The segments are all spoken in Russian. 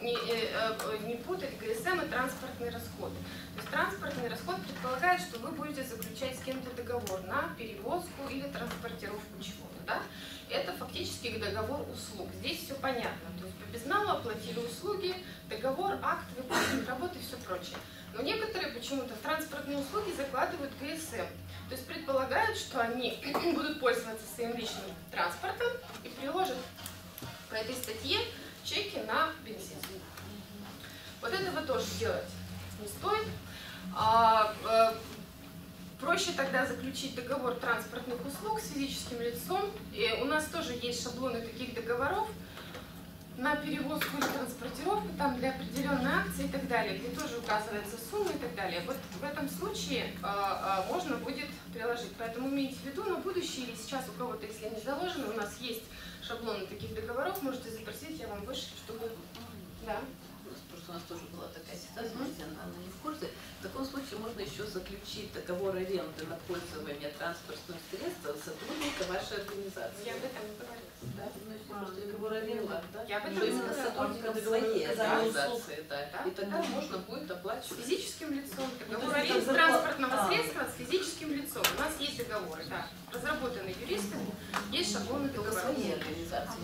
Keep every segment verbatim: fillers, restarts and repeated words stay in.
не, не путать ГСМ и транспортные расходы. То есть транспортный расход предполагает, что вы будете заключать с кем-то договор на перевозку или транспортировку чего-то. Да? Это фактически договор услуг. Здесь все понятно. То есть по безналу оплатили услуги, договор, акт, выполнение работы и все прочее. Но некоторые почему-то в транспортные услуги закладывают ГСМ. То есть предполагают, что они будут пользоваться своим личным транспортом и приложат по этой статье чеки на бензин. Вот этого тоже делать не стоит. А, а, проще тогда заключить договор транспортных услуг с физическим лицом. И у нас тоже есть шаблоны таких договоров на перевозку или транспортировку, там для определенной акции и так далее, где тоже указывается сумма и так далее. Вот в этом случае а, а, можно будет приложить. Поэтому имейте в виду на будущее, или сейчас у кого-то, если не заложено, у нас есть шаблоны таких договоров, можете запросить, я вам вышлю, чтобы... Да. У нас тоже была такая ситуация, mm-hmm. она не в курсе. В таком случае можно еще заключить договор аренды на пользование транспортных средств сотрудника вашей организации. Я об этом не говорила. Да? Ну, а, просто договор аренды, да? Я об этом что именно сотрудника своей организации, да. да. И тогда mm-hmm. можно будет оплачивать. С физическим лицом. Договор аренды транспортного а. средства с физическим лицом. У нас есть договоры, да. Разработаны юристами, есть шаблоны договоров. Своей организации.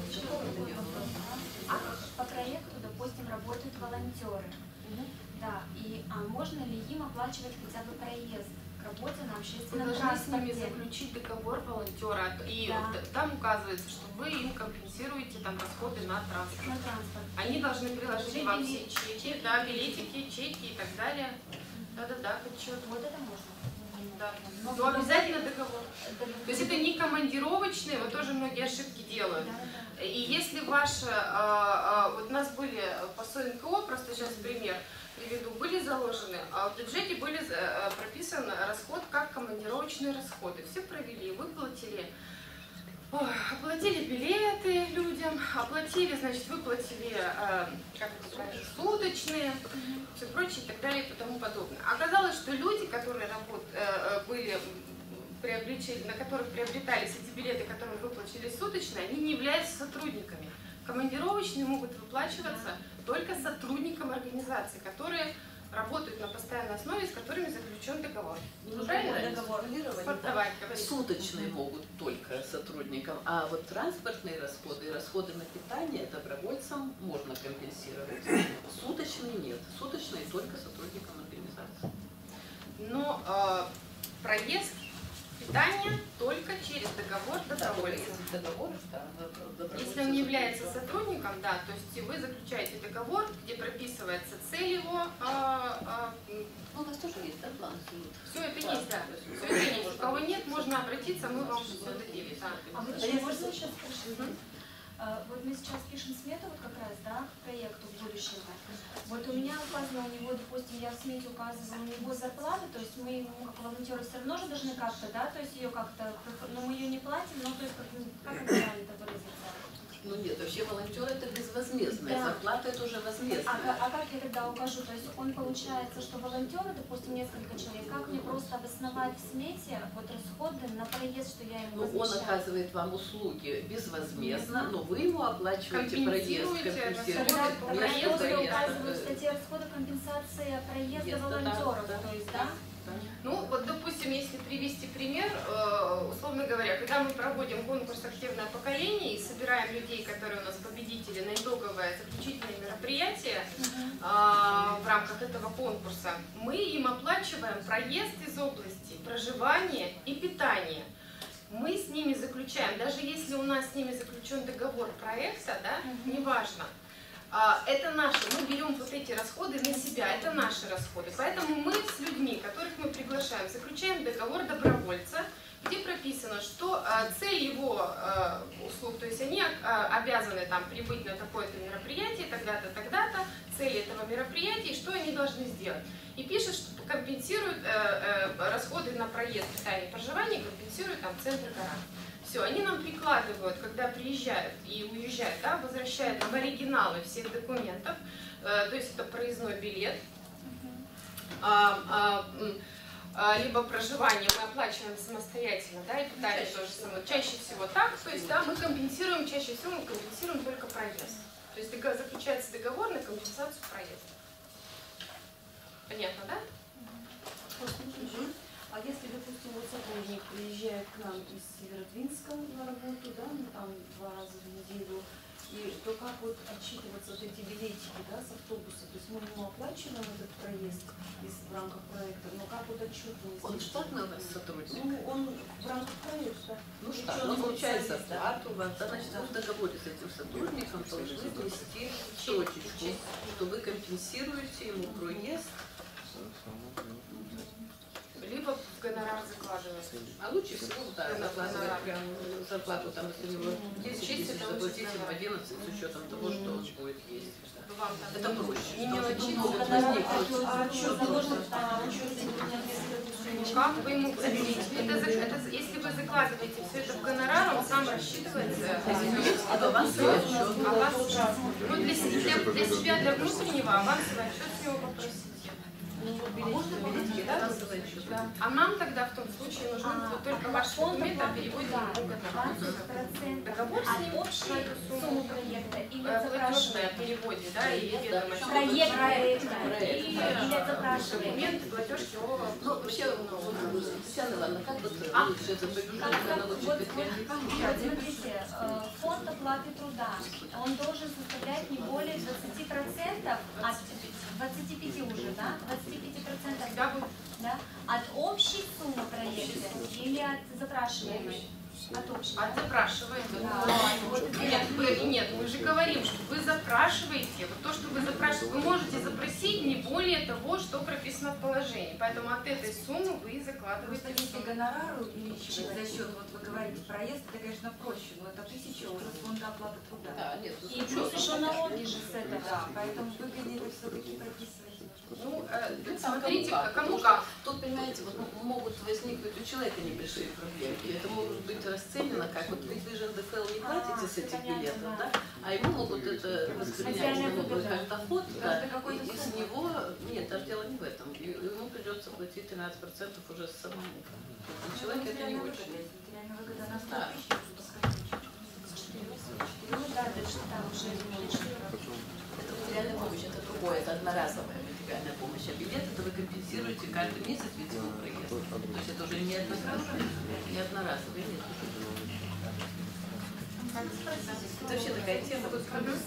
А по проекту, допустим, работают волонтеры. Mm-hmm. Да, и а можно ли им оплачивать хотя бы проезд к работе на общественном вы транспорте? Вы должны с ними заключить договор волонтера, и да. там указывается, что вы им компенсируете там расходы на транспорт. На транспорт. Они должны приложить вам все чеки, да, билетики, чеки и так далее. Да-да-да, отчет. Вот это можно. Да. Но, Но обязательно договор. То есть это не командировочные, вот тоже многие ошибки делают. Да, да. И если ваши, а, а, вот у нас были по СОНКО, просто сейчас пример приведу, были заложены, а в бюджете были а, прописан расход как командировочные расходы. Все провели, выплатили, ой, оплатили билеты людям, оплатили, значит, выплатили а, как это сказать, суточные, mm-hmm. все прочее и так далее и тому подобное. Оказалось, что люди, которые работ, а, были приобретали, на которых приобретались эти билеты, которые выплачивали суточные, они не являются сотрудниками. Командировочные могут выплачиваться только сотрудникам организации, которые работают на постоянной основе, с которыми заключен договор. Ну, правильно? Договор. Давай, Суточные могут только сотрудникам, а вот транспортные расходы и расходы на питание добровольцам можно компенсировать. Суточные нет. Суточные только сотрудникам организации. Но э, проезд, питание только через договор добровольца. Да, договор, да, если он не является сотрудником, да, то есть вы заключаете договор, где прописывается цель его. А, а, ну, у нас тоже есть, да, план? Все это план. Есть, да. Все это есть. У кого нет, можно обратиться, мы вам все дадим. Да. А вы еще можно сейчас спросить? Вот мы сейчас пишем смету вот как раз, да, к проекту будущего. Вот у меня указано, у него, допустим, я в смете указывала, у него зарплата, то есть мы ему, как волонтеры, все равно же должны как-то, да, то есть ее как-то, но мы ее не платим, но то есть как, как это правильно выразиться? Ну нет, вообще волонтер это безвозмездная, да. Зарплата это уже возмездная. А, а как я тогда укажу? То есть он получается, что волонтеры, допустим, несколько человек, как мне просто обосновать в смете вот расходы на проезд, что я ему возмещаю? Ну он оказывает вам услуги безвозмездно, но вы ему оплачиваете проезд, компенсируете. Тогда я просто указываю в статье расхода компенсация проезда волонтеров, да, да, то есть, да? Ну, вот, допустим, если привести пример, условно говоря, когда мы проводим конкурс «Активное поколение» и собираем людей, которые у нас победители, на итоговое заключительное мероприятие uh-huh. в рамках этого конкурса, мы им оплачиваем проезд из области, проживание и питание. Мы с ними заключаем, даже если у нас с ними заключен договор проекта, да, uh-huh. неважно, это наши, мы берем вот эти расходы на себя, это наши расходы. Поэтому мы с людьми, которых мы приглашаем, заключаем договор добровольца, где прописано, что цель его услуг, то есть они обязаны там прибыть на такое-то мероприятие, тогда-то, тогда-то, цели этого мероприятия, и что они должны сделать. И пишет, что компенсируют расходы на проезд, питание, проживание, компенсируют там центр города. Все, они нам прикладывают, когда приезжают и уезжают, да, возвращают нам оригиналы всех документов, э, то есть это проездной билет, а, а, либо проживание мы оплачиваем самостоятельно, да, и питание тоже самое. Чаще всего так, то есть да, мы компенсируем, чаще всего мы компенсируем только проезд. То есть договор- заключается договор на компенсацию проезда. Понятно, да? А если, допустим, вот сотрудник приезжает к нам из Северодвинска на работу, да, ну там два раза в неделю, и то как вот отчитываться вот эти билетики, да, с автобуса? То есть мы ему оплачиваем этот проезд из, в рамках проекта, но как вот отчетность? Он штатный у вас сотрудник? Ну, он в рамках проекта. Ну штат, он получает зарплату у вас, да, значит, вы в договоре с этим сотрудником должны внести точечку, что вы компенсируете ему проезд. Либо в гонорар закладывается. А лучше всего, да, закладывать прям зарплату, там, если у него десять тысяч, заплатить ему одиннадцать с учетом того, что он будет ездить. Вам там Это проще. не Что мелочи, могут а возникнуть. А что заложено в учете? как вы ему ответите? Это, за- это, если вы закладываете все это в гонорар, он сам рассчитывается. А авансовый отчет. Аванс, ну, для, для, для себя, для внутреннего авансовый отчет с него попросите. А можно билетики, да, авансовый отчет? Да. А нам тогда в том случае нужны А, только а ваши фонд документы, а оплаты переводим труда ему гонорар. двадцать процентов Договор с ним, от общей суммы проекта или Э, от Платежное запрашиваемой? переводе, да, и ведомость. Проект проекта Проект. или от запрашиваемой? Документы, платеж его. Ну, вообще, вот, Татьяна Ивановна, как вот А? лучше это по бюджету, Как- она как- лучше вот- предпринимает? вот смотрите, э, фонд оплаты труда, он должен составлять не более двадцати процентов от двадцати пяти уже, да? двадцати пяти процентов, Всегда будет да? От общей суммы проекта или от запрашиваемой? От общей. от запрашиваемого. Да. Вот нет, вы, нет, мы же говорим, что вы запрашиваете, вот то, что вы запрашиваете, вы можете запросить не более того, что прописано в положении. Поэтому от этой суммы вы Просто закладываете если сумму. гонорар увеличивать за счет, вот вы говорите, проезд, это, конечно, проще, но это тысяча уже с фонда оплаты труда. Да, нет, И плюс еще налоги же с этого. Да, поэтому выгоднее это все-таки прописывать. Ну, э, Ну, там смотрите, кому как. кому Потому как. что Тут, понимаете, вот м- могут возникнуть у человека небольшие проблемки. Это может быть расценено как, вот ведь вы же эн дэ эф эл не платите А, с этих понятно, билетов, да. да? А ему могут это воспринять Материальная могут выгода. как доход, да. Это какой-то И, и с сумма. него, нет, даже дело не в этом. И ему придется платить тринадцать процентов уже самому. Для человека это не очень. Материальная выгода на сто Да. тысяч. Ну да, даже там уже Это материальная помощь, это другое, это одноразовая материальная помощь. А билет это вы компенсируете каждый месяц, видимо, проезд. То есть это уже не одноразовый, не одноразовый, нет. Это вообще такая тема. Вот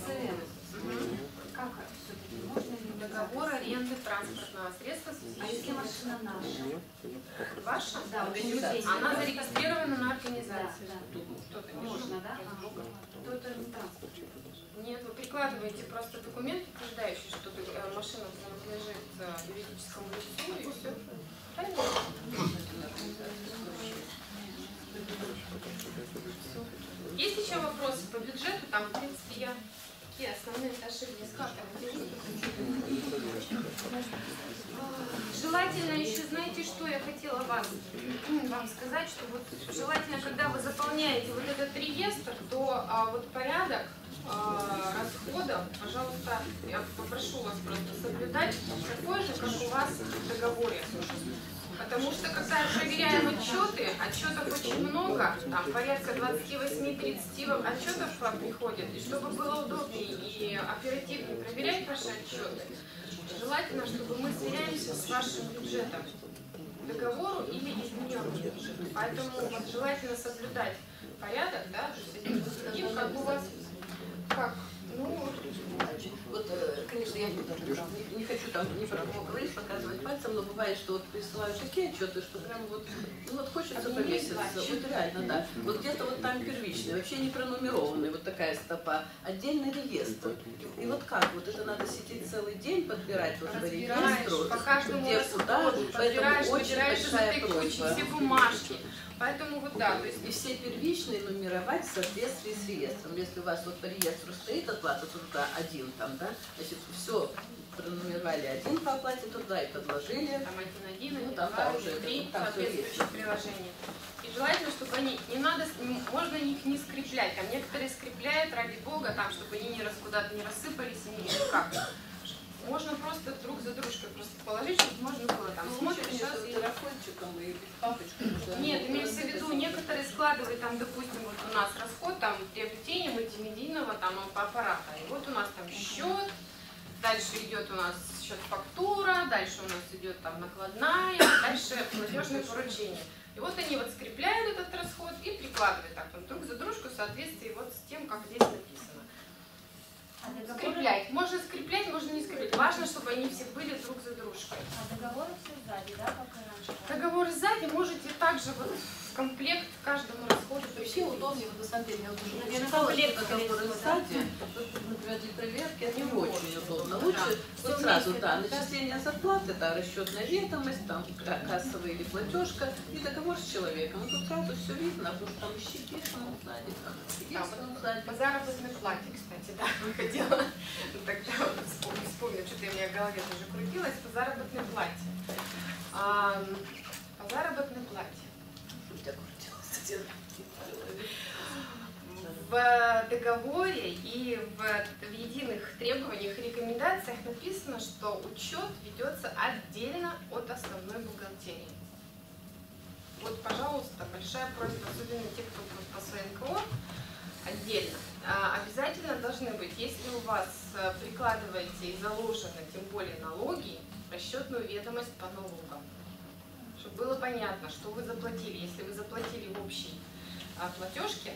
Как все-таки? Можно ли Договор аренды транспортного средства с А если физическим машина наша? Ваша? Да, Организация. Она зарегистрирована на Да, организацию. да. Кто-то не Можно, да? Кто-то не транспорт. Нет, вы прикладываете просто документ, утверждающий, что э, машина принадлежит э, юридическому лицу, и все. Правильно? Есть еще вопросы по бюджету? Там, в принципе, я такие основные ошибки скатываю. Желательно еще, знаете, что я хотела вас, вам сказать, что вот желательно, когда вы заполняете вот этот реестр, то а, вот порядок а, расходов, пожалуйста, я попрошу вас просто соблюдать такой же, как у вас в договоре. Потому что когда проверяем отчеты, отчетов очень много, там порядка двадцати восьми-тридцати отчетов к вам приходят, и чтобы было удобнее и оперативнее проверять ваши отчеты, желательно, чтобы мы сверяемся с вашим бюджетом к договору или измененным бюджетом. Поэтому вот желательно соблюдать порядок, да, то есть одним с другим, как у вас, как, ну, Вот, э, конечно, я не, не, не хочу там ни про кого говорить, показывать пальцем, но бывает, что вот присылают такие отчеты, что прям вот, ну вот хочется по месяцу, вот реально, да. Вот где-то вот там первичный, вообще не пронумерованный, вот такая стопа, отдельный реестр. И, и вот как, вот это надо сидеть целый день, подбирать вот по разбираешь реестру, по каждому где куда, расходу, поэтому подбираешь, очень выбираешь из большая этой кучи просьба. все бумажки. Поэтому вот да, то есть И все первичные нумеровать в соответствии с реестром. Если у вас вот по реестру стоит оплата труда один там, да, значит, все пронумеровали один по оплате труда и подложили. там один-один, Ну, один, там, два, да, уже три там всё соответствующих приложения. И желательно, чтобы они, не надо, можно их не скреплять. Там некоторые скрепляют, ради бога, там, чтобы они не раз, куда-то не рассыпались, и никак. можно просто друг за дружкой просто положить, чтобы можно было там смотришь сейчас и... Телефончиком и папочкой. Нет, имеется в виду, некоторые складывают там, допустим, вот у нас расход там приобретение мультимедийного там аппарата. И вот у нас там счет, дальше идет у нас счет фактура, дальше у нас идет там накладная, дальше платежное поручение. И вот они вот скрепляют этот расход и прикладывают так вот друг за дружку в соответствии вот с тем, как здесь написано. А договоры, Скреплять. Можно скреплять, можно не скреплять. Важно, чтобы они все были друг за дружкой. а договоры все сзади, да, как и раньше? Договор сзади можете также вот в комплект каждому расходу Вообще прикрепить. удобнее, вот на самом деле, я вот уже Наверное, начитала, что комплект договоры скорее всего, сзади, вот, например, для проверки это не очень удобно. Лучше Всё вот сразу, вместе, да, да. начисление зарплаты, да, расчетная ведомость, там ка- кассовая или платежка и договор с человеком. И тут сразу все видно, потому что там и щеки сзади, там и Да, есть он сзади. По заработной плате, кстати, да, выходила. Тогда вот вспомню, вспомню, что-то у меня в голове тоже крутилось. По заработной плате. А, по заработной плате. У тебя крутилось, где-то. В договоре и в, в единых требованиях и рекомендациях написано, что учет ведется отдельно от основной бухгалтерии. Вот, пожалуйста, большая просьба, особенно те, кто будет по СНКО, отдельно. А, обязательно должны быть, если у вас а, прикладываете и заложены, тем более налоги, расчетную ведомость по налогам. Чтобы было понятно, что вы заплатили. Если вы заплатили в общей а, платежке,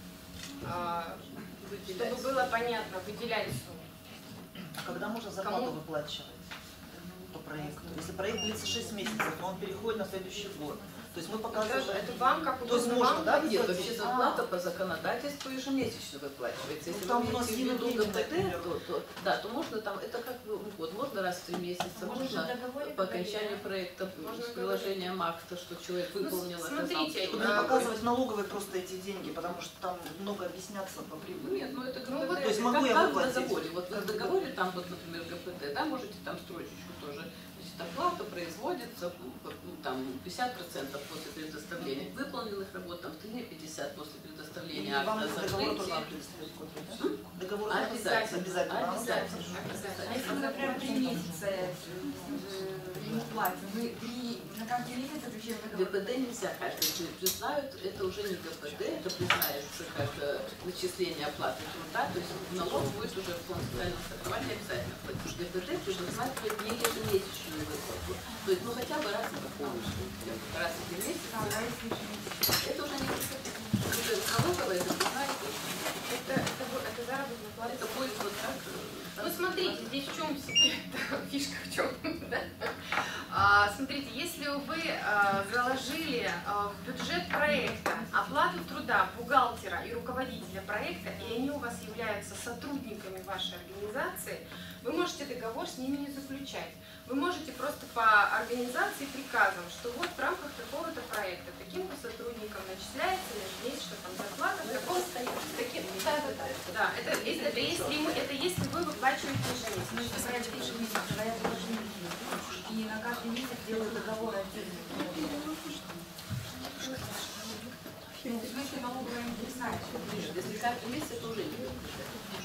а, чтобы было понятно, выделять сумму. А когда можно зарплату Кому? выплачивать по проекту? Если проект длится шесть месяцев, то он переходит на следующий год. То есть мы показываем... Это, это вам, как То есть удобно можно, вам. да, Нет, выплатить? вообще зарплата по законодательству ежемесячно выплачивается. Если Ну, там вы у нас имеете в виду единый ГПД, например. то, то, да, то можно там, это как бы год, можно раз в три месяца, А можно же можно в договоре по говорить, окончанию да? проекта Можно с приложением акта, что человек Ну, выполнил, смотрите, оказал. Будем А, показывать налоговые просто эти деньги, потому что там много объясняться по прибыли. Нет, ну это ГПД. Ну, вот, то есть как, могу я как в выплатить? договоре. Вот в договоре там, вот, например, ГПД, да, можете там строчечку тоже. Значит, оплата производится ну, там пятьдесят процентов после предоставления выполненных работ, там в три пятьдесят после И предоставления вам акта из договора тоже закрытия. надо предоставить копию, да? Договор надо Обязательно. обязательно. надо Обязательно. написать. А если мы, например, три месяца э, ему платим, мы три, на каждый месяц заключаем договор? ГПД нельзя каждый при- признают, это уже не ГПД, это признается как э, начисление оплаты труда, то есть налог будет уже в фонд социального страхования обязательно, потому что ГПД предусматривает не ежемесячную выплату, то есть ну хотя бы раз в полностью, раз в месяц, А, да, если ежемесячно. это уже не ГПД. Это налоговая, это признает, Это, это, бу- это заработная плата. это будет вот так. э, Ну смотрите, здесь в чем секрет, фишка в чем. Да? А, смотрите, если вы а, заложили а, в бюджет проекта оплату труда бухгалтера и руководителя проекта, и они у вас являются сотрудниками вашей организации, вы можете договор с ними не заключать. Вы можете просто по организации приказом, что вот в рамках такого-то проекта таким-то сотрудникам начисляется ежемесячно там зарплата, такого таким, да, да, да, да, это, это, это, если, мы- это если вы выплачиваете ежемесячно. Мы же брать ежемесячно, когда я должны и на каждый месяц делаю договор отдельно. Ну, в смысле налоговая не знает, что Нет, если каждый месяц, это уже не ГПД.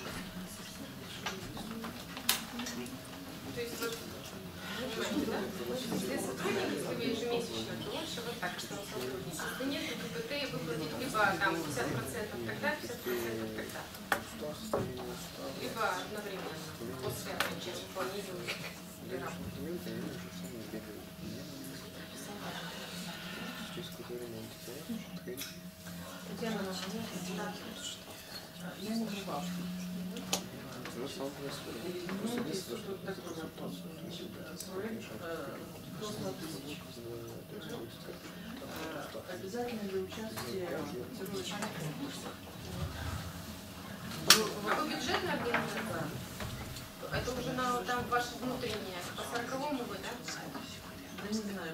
То есть вот, понимаете, да? Если сотрудник, если вы ежемесячно, то лучше вот так, что он сотрудник. Если нет, то ГПТ выплатить либо там пятьдесят процентов тогда, пятьдесят процентов тогда. Либо одновременно, после окончания выполнения или работы. Обязательно для участия А вы бюджетная организация? Это уже на, там ваше внутреннее, по сороковому вы, да? да не знаю,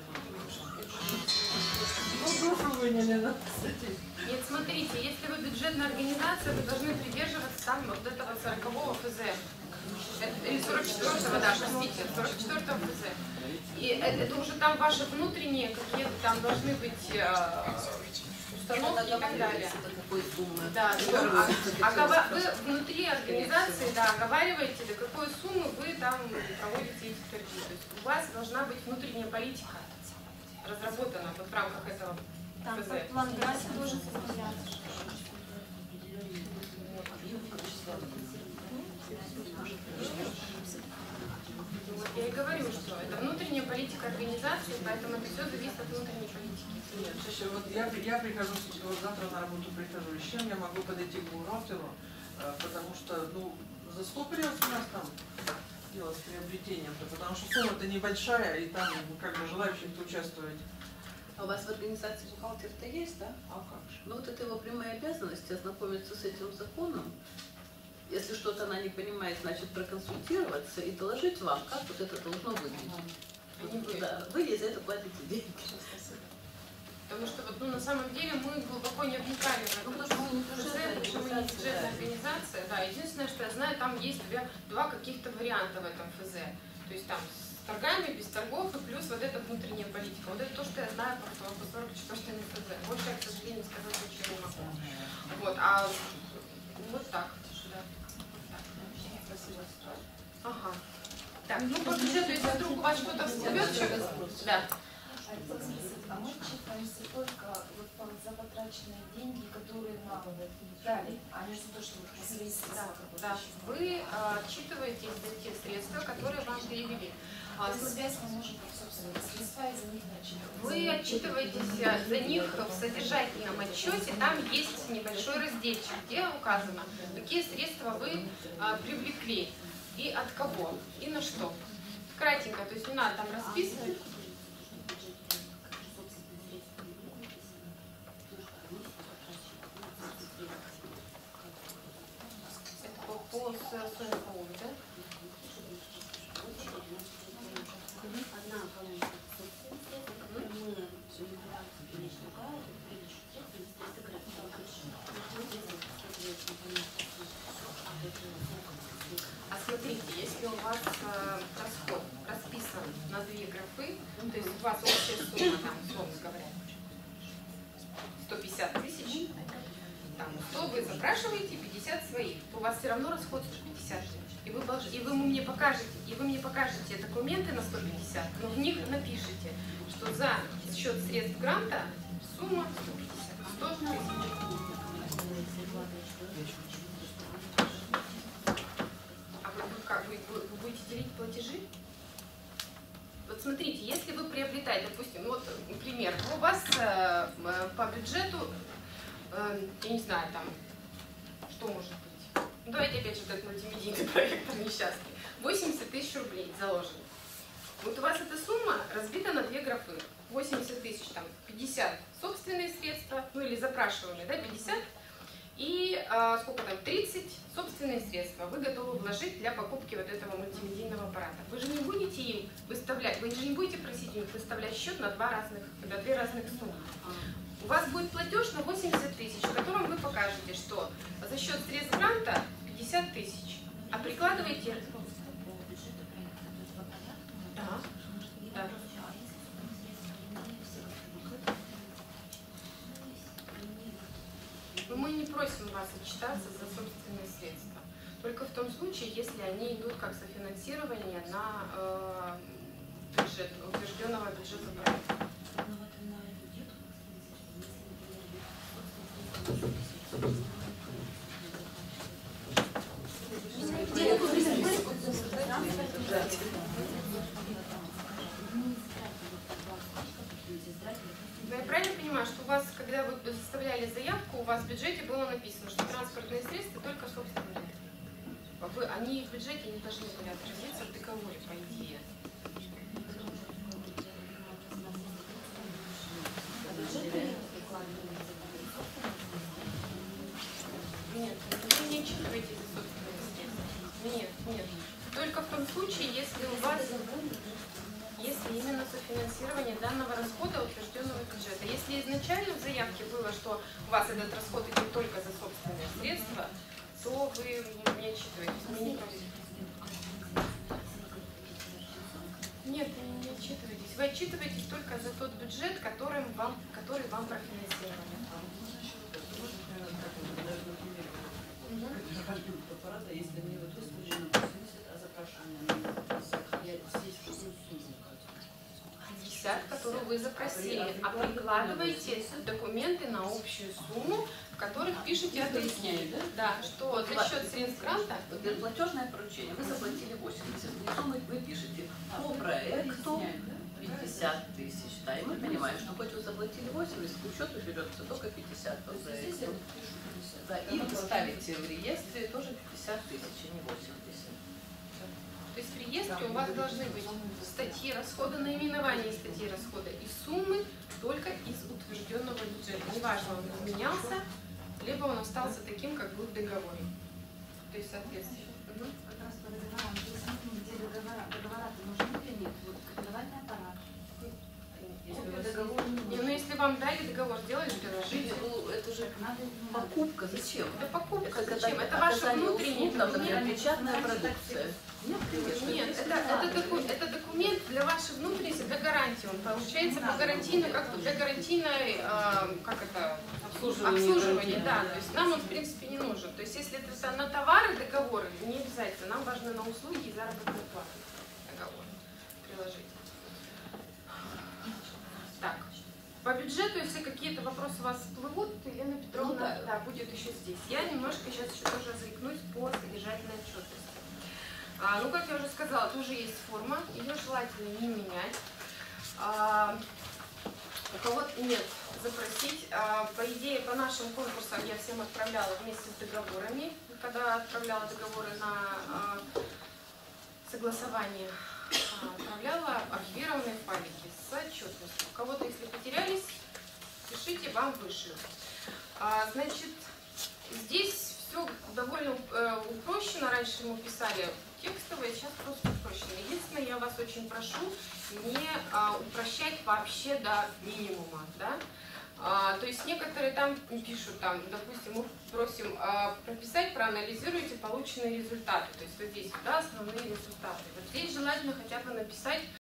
попробование, наверное, кстати. Нет, смотрите, если вы бюджетная организация, вы должны придерживаться там вот этого сорокового ФЗ. Это- Или сорок четвёртого, да, простите, сорок четвёртого ФЗ. И это, это уже там ваши внутренние какие-то там должны быть э, установки и так далее. Это какой суммы. Да, Договор а, заключен а с гова- прошлым. вы внутри организации, да, оговариваете, до какой суммы вы там там проводите эти торги. То есть у вас должна быть внутренняя политика разработана вот в рамках этого Там ФЗ. план график тоже составляется. Вот я и говорю, что это внутренняя политика организации, поэтому это все зависит от внутренней политики. Нет, слушай, вот я, я прихожу, вот завтра на работу прихожу, с чем я могу подойти к бухгалтеру, э, потому что, ну, застопорилось у нас там дело с приобретением-то, потому что сумма-то небольшая, и там ну, как бы желающих участвовать. А у вас в организации бухгалтер-то есть, да? А как же? Ну вот это его прямая обязанность ознакомиться с этим законом. Если что-то она не понимает, значит проконсультироваться и доложить вам, как вот это должно выглядеть. Они вы. Да, вы ей за это платите деньги. Потому что вот, ну, на самом деле мы глубоко не вникали в это. Ну, потому что мы не ФЗ, бюджетная потому что мы не организация, бюджетная да. организация. Да, единственное, что я знаю, там есть две- два каких-то варианта в этом ФЗ. То есть там с торгами, без торгов и плюс вот эта внутренняя политика. Вот это то, что я знаю по по сорок четвёртому ФЗ. Больше я, к сожалению, сказать ничего не могу. Вот, а вот так. Да. Спасибо. Ага. Так, ну по бюджету, если вдруг у вас что-то всплывет, что-то... Да. А мы отчитываемся только вот по- за потраченные деньги, которые нам дали, а не за то, что вот последствия. Да, да. Вы а, отчитываетесь за те средства, которые вам перевели. А А, связь мы можем, как, собственно, средства и за них не отчитываться. Вы отчитываетесь а, за них в содержательном отчете, там есть небольшой разделчик, где указано, какие средства вы а, привлекли и от кого, и на что. Кратенько, то есть не надо там расписывать. Это по, по сумме полу, да? Одна колонка собственности, за которую мы регулярно конечно ругаем, перечень средств, триста А смотрите, если у вас э, расход расписан на две графы, то есть у вас общая сумма, там, условно говоря, сто пятьдесят тысяч, там, сто вы запрашиваете, пятьдесят своих, то у вас все равно расход сто пятьдесят. И вы, долж- и вы мне покажете, и вы мне покажете документы на сто пятьдесят, но в них напишите, что за счет средств гранта сумма сто пятьдесят, сто тысяч. А вы, вы как, вы, вы- вы будете делить платежи? Вот смотрите, если вы приобретаете, допустим, ну вот пример, у вас э, э, по бюджету, э, я не знаю, там, что может быть? Ну, давайте опять же этот мультимедийный проектор несчастный. восемьдесят тысяч рублей заложено. Вот у вас эта сумма разбита на две графы. восемьдесят тысяч, там, пятьдесят собственные средства, ну или запрашиваемые, да, пятьдесят. И а, сколько там, тридцать собственные средства вы готовы вложить для покупки вот этого мультимедийного аппарата. Вы же не будете им выставлять, вы же не будете просить у них выставлять счет на два разных, на две разных суммы. У вас будет платеж на восемьдесят тысяч, в котором вы покажете, что за счет средств гранта пятьдесят тысяч, а прикладываете... Да, да. Но мы не просим вас отчитаться за собственные средства. Только в том случае, если они идут как софинансирование на э, бюджет, утвержденного бюджета проекта. Я правильно понимаю, что у вас, когда вы составляли заявку, у вас в бюджете было написано, что транспортные средства только собственные? Вы, они в бюджете не должны были отразиться в договоре, по идее. Нет, вы не отчитываете за собственные средства. Нет, нет. Только в том случае, если у вас, если именно софинансирование данного расхода утвержденного бюджета. Если изначально в заявке было, что у вас этот расход идет только за собственные средства, то вы не отчитываетесь. Мы не просим. Нет, вы не отчитываетесь. Вы отчитываетесь только за тот бюджет, которым вам, который вам профинансировали. Аппарата, если они вот выставлены восемьдесят, а запрашивание которую вы запросили, а прикладываете документы на общую сумму, в которых пишете Объясняю, да? да, что за счет средств гранта Вот для платежное поручение вы заплатили восемьдесят, и сумму вы пишете по проекту пятьдесят тысяч, да, и мы понимаем, что хоть вы заплатили восемьдесят, к учету берется только пятьдесят по проекту. Да, и вы ставите в реестре тоже пятьдесят тысяч, а не восемьдесят. То есть в реестре у вас должны быть статьи расхода, наименование статьи расхода и суммы только из утвержденного бюджета. Неважно, он изменялся, либо он остался таким, как был в договоре. То есть соответственно. Угу. Как раз по договорам, здесь ну, где договора, договора-то нужны или нет? Вот копировальный аппарат. Копию договора не Не, нужно. ну если вам дали договор, сделали приложение. Ну, это же Надо, ну, надо. покупка, зачем? Это покупка, Это зачем? когда Это ваши оказание внутренние услуг, там, например, документы. печатная продукция. Нет, конечно. Нет, здесь это, не это, надо. доку- это документ для вашей внутренности, для гарантии. Он получается по гарантийной, как для гарантийной, э, как это, обслуживания, да. То есть нам он в принципе не нужен. То есть если это на товары договоры, не обязательно. Нам важны на услуги и заработную плату договор приложить. Так. По бюджету, если какие-то вопросы у вас всплывут, то Елена Петровна Ну да. да, будет еще здесь. Я немножко сейчас еще тоже заикнусь по содержательной отчетности. А, ну, как я уже сказала, тоже есть форма, ее желательно не менять. А, у кого-то нет, запросить. А, по идее, по нашим конкурсам я всем отправляла вместе с договорами, когда отправляла договоры на а, согласование, а, отправляла архивированные файлики с отчетностью. У кого-то, если потерялись, пишите, вам вышлют. А, значит, здесь все довольно э, упрощено. Раньше мы писали текстовое, сейчас просто упрощено. Единственное, я вас очень прошу не а, упрощать вообще до минимума. Да? А, то есть некоторые там пишут, там, допустим, мы просим а, прописать, проанализируйте полученные результаты. То есть вот здесь да, основные результаты. Вот здесь желательно хотя бы написать